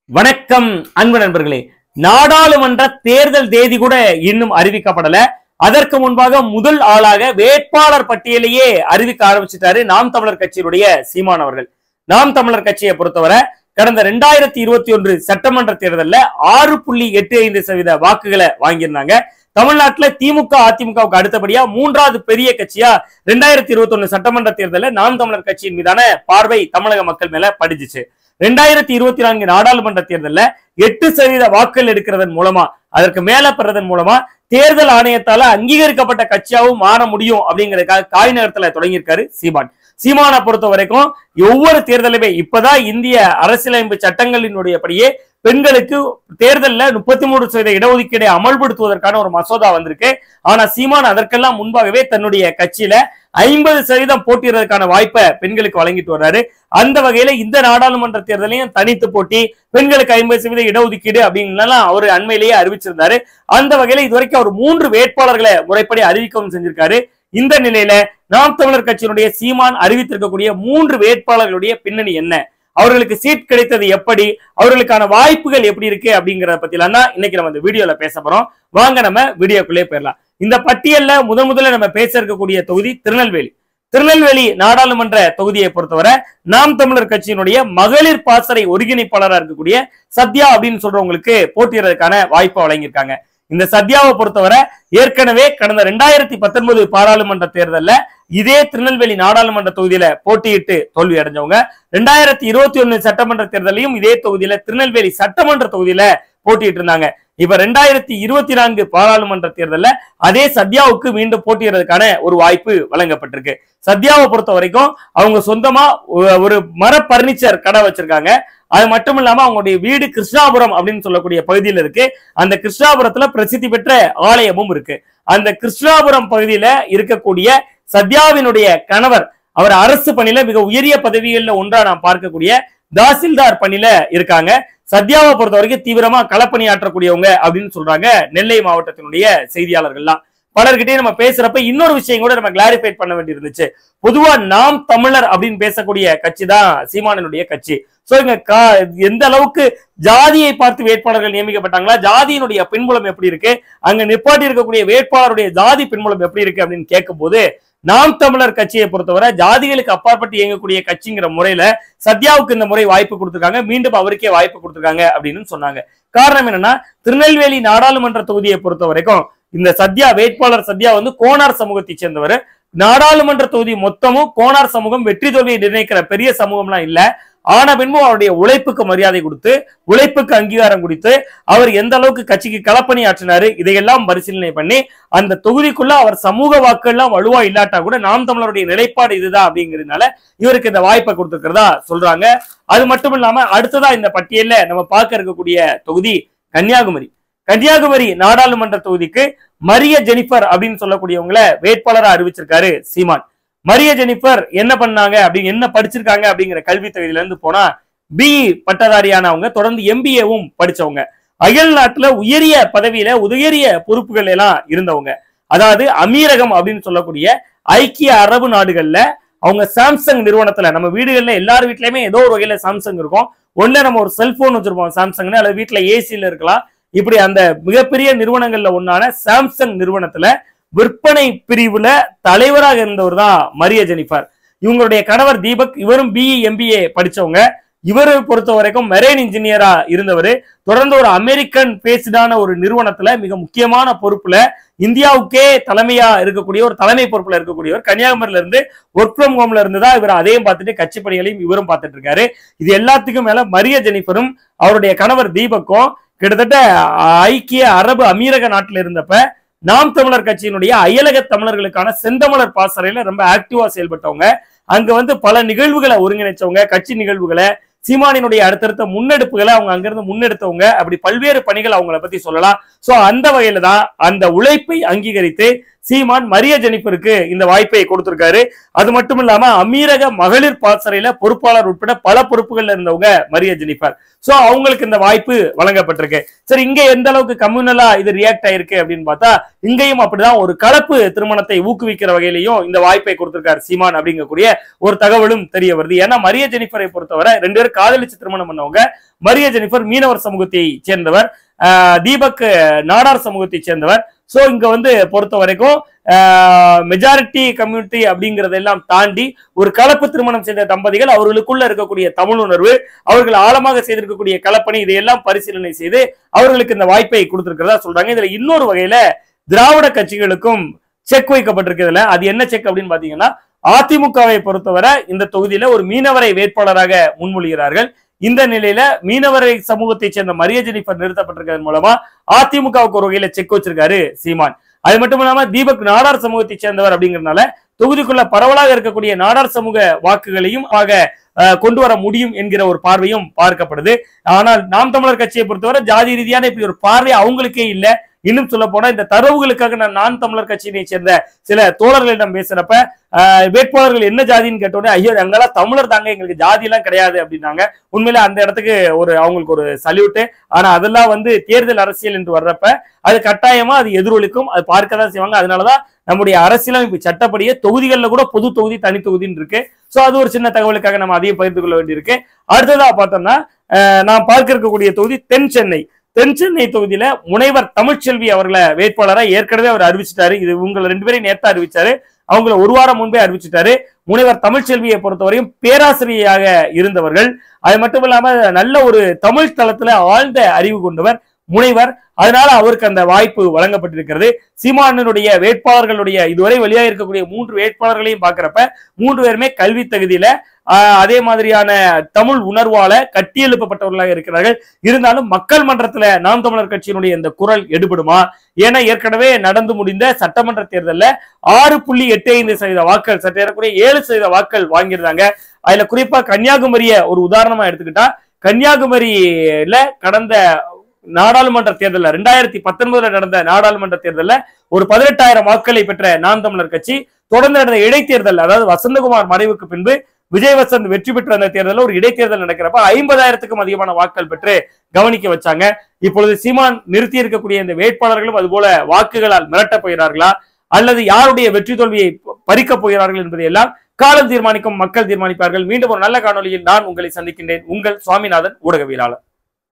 வணக்கம் அன்பு நண்பர்களே. நாடாளுமன்ற தேர்தல் தேதி கூட இன்னும் அறிவிக்கப்படல. அதற்கு முன்பாக முதல் ஆளாக வேட்பாளர் பட்டியலையே அறிவிக்க ஆரம்பிச்சிட்டாரு நாம் தமிழர் கட்சியினுடைய சீமான் அவர்கள். நாம் தமிழர் கட்சியை பொறுத்தவரை கடந்த 2021 சட்டமன்ற தேர்தலில் 6.85% வாக்குகளை வாங்கியிருந்தாங்க. தமிழ்நாட்டுல திமுக அதிமுகவுக்கு அடுத்தபடியா மூன்றாவது பெரிய கட்சியா 2021 சட்டமன்ற தேர்தலில் நாம் தமிழர் கட்சியின் மீதான பார்வை தமிழக மக்கள் மேல படிஞ்சிச்சு. 2024 நாடாளுமன்ற தேர்தலில் 8% வாக்குகள் எடுக்கிறதன் மூலமா, அதற்கு மேல பெறதன் மூலமா தேர்தல் ஆணையத்தால அங்கீகரிக்கப்பட்ட கட்சியாவும் மாற முடியும் அப்படிங்கறதுக்காக காய் நகரத்துல தொடங்கியிருக்காரு சீமானை பொறுத்த வரைக்கும் ஒவ்வொரு தேர்தலுமே இப்பதான் இந்திய அரசியலமைப்பு சட்டங்களினுடைய படியே பெண்களுக்கு தேர்தலில் 33% இடஒதுக்கீடை அமல்படுத்துவதற்கான ஒரு மசோதா வந்திருக்கு. ஆனா சீமான் அதற்கெல்லாம் முன்பாகவே தன்னுடைய கட்சியில 50% போட்டியிடுறதுக்கான வாய்ப்பை பெண்களுக்கு வழங்கிட்டு வர்றாரு. அந்த வகையில இந்த நாடாளுமன்ற தேர்தலையும் தனித்து போட்டி, பெண்களுக்கு 50% இடஒதுக்கீடு அப்படின்னு அவர் அண்மையிலேயே அறிவிச்சிருந்தாரு. அந்த வகையில இதுவரைக்கும் அவர் 3 வேட்பாளர்களை முறைப்படி அறிவிக்கவும் செஞ்சிருக்காரு. இந்த நிலையில நாம் தமிழர் கட்சியினுடைய சீமான் அறிவித்திருக்கக்கூடிய 3 வேட்பாளர்களுடைய பின்னணி என்ன, அவர்களுக்கு சீட் கிடைத்தது எப்படி, அவர்களுக்கான வாய்ப்புகள் எப்படி இருக்கு அப்படிங்கறத பத்திலாம் தான் இன்னைக்கு நம்ம இந்த வீடியோல பேச போறோம். வாங்க நம்ம வீடியோக்குள்ளே போயிடலாம். இந்த பட்டியல்ல முதல்ல நம்ம பேச இருக்கக்கூடிய தொகுதி திருநெல்வேலி நாடாளுமன்ற தொகுதியை பொறுத்தவரை நாம் தமிழர் கட்சியினுடைய மகளிர் பாசறை ஒருங்கிணைப்பாளராக இருக்கக்கூடிய சத்யா அப்படின்னு சொல்றவங்களுக்கு போட்டியிடுறதுக்கான வாய்ப்பை வழங்கியிருக்காங்க. இந்த சத்யாவை பொறுத்தவரை ஏற்கனவே கடந்த 2019 பாராளுமன்ற தேர்தலில் இதே திருநெல்வேலி நாடாளுமன்ற தொகுதியில போட்டியிட்டு தோல்வி அடைஞ்சவங்க. 2021 சட்டமன்ற தேர்தலையும் இதே தொகுதியில திருநெல்வேலி சட்டமன்ற தொகுதியில போட்டிட்டு இருந்தாங்க. இப்ப 2024 பாராளுமன்ற தேர்தலில் அதே சத்யாவுக்கு மீண்டும் போட்டியிடுறதுக்கான ஒரு வாய்ப்பு வழங்கப்பட்டிருக்கு. சத்யாவை பொறுத்த வரைக்கும் அவங்க சொந்தமா ஒரு மர பர்னிச்சர் கடை வச்சிருக்காங்க. அது மட்டும் இல்லாம அவங்களுடைய வீடு கிருஷ்ணாபுரம் அப்படின்னு சொல்லக்கூடிய பகுதியில் இருக்கு. அந்த கிருஷ்ணாபுரத்துல பிரசித்தி பெற்ற ஆலயமும் இருக்கு. அந்த கிருஷ்ணாபுரம் பகுதியில இருக்கக்கூடிய சத்யாவினுடைய கணவர் அவர் அரசு பணியில மிக உயரிய பதவிகள்ல ஒன்றா நாம் பார்க்கக்கூடிய தாசில்தார் பணியில இருக்காங்க. சத்யாவை பொறுத்த வரைக்கும் தீவிரமா களப்பணியாற்றக்கூடியவங்க அப்படின்னு சொல்றாங்க நெல்லை மாவட்டத்தினுடைய செய்தியாளர்கள்லாம். பலர்கிட்டே நம்ம பேசுறப்ப இன்னொரு விஷயம் கூட நம்ம கிளாரிஃபை பண்ண வேண்டி இருந்துச்சு. பொதுவா நாம் தமிழர் அப்படின்னு பேசக்கூடிய கட்சி தான் சீமானினுடைய கட்சி. சோ இங்க எந்த அளவுக்கு ஜாதியை பார்த்து வேட்பாளர்கள் நியமிக்கப்பட்டாங்களா, ஜாதியினுடைய பின்புலம் எப்படி இருக்கு, அங்க நிப்பாட்டி இருக்கக்கூடிய வேட்பாளருடைய ஜாதி பின்புலம் எப்படி இருக்கு அப்படின்னு கேட்கும் போது நாம் தமிழர் கட்சியை பொறுத்தவரை ஜாதிகளுக்கு அப்பாற்பட்டு இயங்கக்கூடிய கட்சிங்கிற முறையில சத்யாவுக்கு இந்த முறை வாய்ப்பு கொடுத்திருக்காங்க. மீண்டும் அவருக்கே வாய்ப்பு கொடுத்திருக்காங்க அப்படின்னு சொன்னாங்க. காரணம் என்னன்னா திருநெல்வேலி நாடாளுமன்ற தொகுதியை பொறுத்த வரைக்கும் இந்த வேட்பாளர் சத்யா வந்து கோனார் சமூகத்தை சேர்ந்தவர். நாடாளுமன்ற தொகுதி மொத்தமும் கோனார் சமூகம் வெற்றி தோல்வியை நிர்ணயிக்கிற பெரிய சமூகம்லாம் இல்ல. ஆன பின்பும் அவருடைய உழைப்புக்கு மரியாதை கொடுத்து, உழைப்புக்கு அங்கீகாரம் கொடுத்து, அவர் எந்த அளவுக்கு கட்சிக்கு களப்பணி ஆற்றினாரு இதையெல்லாம் பரிசீலனை பண்ணி அந்த தொகுதிக்குள்ள அவர் சமூக வாக்குகள்லாம் வலுவா இல்லாட்டா கூட நாம் தமிழருடைய நிலைப்பாடு இதுதான் அப்படிங்கிறதுனால இவருக்கு இந்த வாய்ப்பை கொடுத்திருக்கிறதா சொல்றாங்க. அது மட்டும் இல்லாம அடுத்ததா இந்த பட்டியல்ல நம்ம பார்க்க இருக்கக்கூடிய தொகுதி கன்னியாகுமரி நாடாளுமன்ற தொகுதிக்கு மரிய ஜெனிஃபர் அப்படின்னு சொல்லக்கூடியவங்களை வேட்பாளராக அறிவிச்சிருக்காரு சீமான். மரிய ஜெனிஃபர் என்ன பண்ணாங்க அப்படின்னு, என்ன படிச்சிருக்காங்க அப்படிங்கிற கல்வி தகுதியில இருந்து போனா பிஇ பட்டதாரியானவங்க, தொடர்ந்து எம்பிஏவும் படிச்சவங்க, அயல் நாட்டுல உயரிய பதவியில உயரிய பொறுப்புகள் எல்லாம் இருந்தவங்க. அதாவது அமீரகம் அப்படின்னு சொல்லக்கூடிய ஐக்கிய அரபு நாடுகள்ல அவங்க சாம்சங் நிறுவனத்துல, நம்ம வீடுகள்ல எல்லார் வீட்லயுமே ஏதோ ஒரு வகையில சாம்சங் இருக்கும். ஒண்ணு நம்ம ஒரு செல்போன் வச்சிருப்போம் சாம்சங்னு, அல்லது வீட்டுல ஏசியில இருக்கலாம். இப்படி அந்த மிகப்பெரிய நிறுவனங்கள்ல ஒன்னான சாம்சங் நிறுவனத்துல விற்பனை பிரிவுல தலைவராக இருந்தவர் தான் மரிய ஜெனிஃபர். இவங்களுடைய கணவர் தீபக், இவரும் பிஇ எம்பிஏ படிச்சவங்க. இவரை பொறுத்த வரைக்கும் மெரைன் இன்ஜினியரா இருந்தவர். தொடர்ந்து ஒரு அமெரிக்கன் பேஸ்டான ஒரு நிறுவனத்துல மிக முக்கியமான பொறுப்புல இந்தியாவுக்கே தலைமையா இருக்கக்கூடிய ஒரு தலைமை பொறுப்புல இருக்கக்கூடியவர். கன்னியாகுமரியில இருந்து ஒர்க் ஃப்ரம் ஹோம்ல இருந்துதான் இவர் அதையும் பார்த்துட்டு கட்சி பணிகளையும் இவரும் பார்த்துட்டு இருக்காரு. இது எல்லாத்துக்கும் மேல மரிய ஜெனிஃபரும் அவருடைய கணவர் தீபக்கும் கிட்டத்தட்ட ஐக்கிய அரபு அமீரக நாட்டில் இருந்தப்ப நாம் தமிழர் கட்சியினுடைய அயலக தமிழர்களுக்கான செந்தமிழர் பாசறையில ரொம்ப ஆக்டிவா செயல்பட்டவங்க. அங்க வந்து பல நிகழ்வுகளை ஒருங்கிணைச்சவங்க, கட்சி நிகழ்வுகளை, சீமானினுடைய அடுத்தடுத்த முன்னெடுப்புகளை அவங்க அங்கிருந்து முன்னெடுத்தவங்க. அப்படி பல்வேறு பணிகள் அவங்கள பத்தி சொல்லலாம். சோ அந்த வகையில தான் அந்த உழைப்பை அங்கீகரித்து சீமான் மரிய ஜெனிஃபருக்கு இந்த வாய்ப்பை கொடுத்திருக்காரு. அது மட்டும் இல்லாம அமீரக மகளிர் பாசறையில பொறுப்பாளர் உட்பட பல பொறுப்புகள்ல இருந்தவங்க மரிய ஜெனிஃபர். சோ அவங்களுக்கு இந்த வாய்ப்பு வழங்கப்பட்டிருக்கு. சரி, இங்க எந்த அளவுக்கு கம்யூனலா இது ரியாக்ட் ஆயிருக்கு அப்படின்னு பார்த்தா இங்கேயும் அப்படிதான் ஒரு கலப்பு திருமணத்தை ஊக்குவிக்கிற வகையிலையும் இந்த வாய்ப்பை கொடுத்திருக்காரு சீமான் அப்படிங்கக்கூடிய ஒரு தகவலும் தெரிய வருது. ஏன்னா மரிய ஜெனிஃபரை பொறுத்தவரை 2 பேரும் காதலிச்சு திருமணம் பண்ணவங்க. மரிய ஜெனிஃபர் மீனவர் சமூகத்தை சேர்ந்தவர், தீபக் நாடார் சமூகத்தை சேர்ந்தவர். சோ இங்க வந்து பொறுத்த வரைக்கும் மெஜாரிட்டி கம்யூனிட்டி அப்படிங்கறதெல்லாம் தாண்டி ஒரு கலப்பு திருமணம் செய்த தம்பதிகள் அவர்களுக்குள்ள இருக்கக்கூடிய தமிழ் உணர்வு, அவர்கள் ஆழமாக செய்திருக்கக்கூடிய கலப்பணி, இதையெல்லாம் பரிசீலனை செய்து அவர்களுக்கு இந்த வாய்ப்பை கொடுத்திருக்கிறதா சொல்றாங்க. இதுல இன்னொரு வகையில திராவிட கட்சிகளுக்கும் செக் வைக்கப்பட்டிருக்கிறதுல அது என்ன செக் அப்படின்னு பாத்தீங்கன்னா, அதிமுகவை பொறுத்தவரை இந்த தொகுதியில ஒரு மீனவரை வேட்பாளராக முன்மொழிகிறார்கள். இந்த நிலையில மீனவரை சமூகத்தை சேர்ந்த மரிய ஜெனிஃபர் நிறுத்தப்பட்டிருக்கிறது மூலமா அதிமுகவுக்கு ஒரு வகையில செக் வச்சிருக்காரு சீமான். அது மட்டும் இல்லாம தீபக் நாடார் சமூகத்தை சேர்ந்தவர் அப்படிங்கறதுனால தொகுதிக்குள்ள பரவலாக இருக்கக்கூடிய நாடார் சமூக வாக்குகளையும் கொண்டு வர முடியும் என்கிற ஒரு பார்வையும் பார்க்கப்படுது. ஆனால் நாம் தமிழர் கட்சியை பொறுத்தவரை ஜாதி ரீதியான இப்படி ஒரு பார்வை அவங்களுக்கே இல்ல. இன்னும் சொல்ல போனா இந்த தரவுகளுக்காக நான் தமிழர் கட்சியினை சேர்ந்த சில தோழர்களிடம் பேசுறப்ப வேட்பாளர்கள் என்ன ஜாதின்னு கேட்டோன்னே, ஐயோ எங்கெல்லாம் தமிழர் தாங்க, எங்களுக்கு ஜாதி எல்லாம் கிடையாது அப்படின்னாங்க. உண்மையில அந்த இடத்துக்கு அவங்களுக்கு ஒரு சல்யூட்டு. ஆனா அதெல்லாம் வந்து தேர்தல் அரசியல் என்று வர்றப்ப அது கட்டாயமா அது எதிரொலிக்கும், அது பார்க்கதான் செய்வாங்க. அதனாலதான் நம்முடைய அரசியலமைப்பு சட்டப்படியே தொகுதிகளில் கூட பொது தொகுதி தனி தொகுதின்னு இருக்கு. சோ அது ஒரு சின்ன தகவலுக்காக நம்ம அதையும் பகிர்ந்து கொள்ள வேண்டியிருக்கு. அடுத்ததா பார்த்தோம்னா நான் பார்க்க இருக்கக்கூடிய தொகுதி தென் சென்னை. தென் சென்னை தொகுதியில முனைவர் தமிழ்ச்செல்வி அவர்களை வேட்பாளரா ஏற்கனவே அவர் அறிவிச்சிட்டாரு. இது உங்களை 2 பேரையும் நேரத்தை அறிவிச்சாரு, அவங்கள ஒரு வாரம் முன்பே அறிவிச்சிட்டாரு. முனைவர் தமிழ்ச்செல்வியை பொறுத்தவரையும் பேராசிரியராக இருந்தவர்கள். அது மட்டும் இல்லாம நல்ல ஒரு தமிழ் தளத்துல ஆழ்ந்த அறிவு கொண்டவர் முனைவர். அதனால அவருக்கு அந்த வாய்ப்பு வழங்கப்பட்டிருக்கிறது. சீமானனுடைய வேட்பாளர்களுடைய இதுவரை வெளியாக இருக்கக்கூடிய 3 வேட்பாளர்களையும் பார்க்கிறப்ப 3 பேருமே கல்வி தகுதியில அதே மாதிரியான தமிழ் உணர்வால கட்டியெழுப்பப்பட்டவர்களாக இருக்கிறார்கள். இருந்தாலும் மக்கள் மன்றத்துல நாம் தமிழர் கட்சியினுடைய இந்த குரல் எடுபடுமா? ஏன்னா ஏற்கனவே நடந்து முடிந்த சட்டமன்ற தேர்தலில் 6.85% வாக்கள், சற்று ஏறக்குறைய 7% வாக்கள் வாங்கியிருந்தாங்க. அதுல குறிப்பா கன்னியாகுமரிய ஒரு உதாரணமா எடுத்துக்கிட்டா, கன்னியாகுமரியில கடந்த நாடாளுமன்ற தேர்தலில் 2019 நடந்த நாடாளுமன்ற தேர்தலில் ஒரு 18,000 வாக்களை பெற்ற நாம் தமிழர் கட்சி தொடர்ந்து நடந்த இடைத்தேர்தல், அதாவது வசந்தகுமார் மறைவுக்கு பின்பு விஜய் வசந்த் வெற்றி பெற்ற அந்த தேர்தலில் ஒரு இடைத்தேர்தல் நடக்கிறப்ப 50,000க்கும் அதிகமான வாக்கள் பெற்று கவனிக்க வச்சாங்க. இப்பொழுது சீமான் நிறுத்தி இருக்கக்கூடிய இந்த வேட்பாளர்களும் அதுபோல வாக்குகளால் மிரட்டப் போகிறார்களா அல்லது யாருடைய வெற்றி தோல்வியை பறிக்கப் போகிறார்கள் என்பதையெல்லாம் காலம் தீர்மானிக்கும், மக்கள் தீர்மானிப்பார்கள். மீண்டும் ஒரு நல்ல காணொலியில் நான் உங்களை சந்திக்கின்றேன். உங்கள் சுவாமிநாதன், ஊடகவியலாளர்.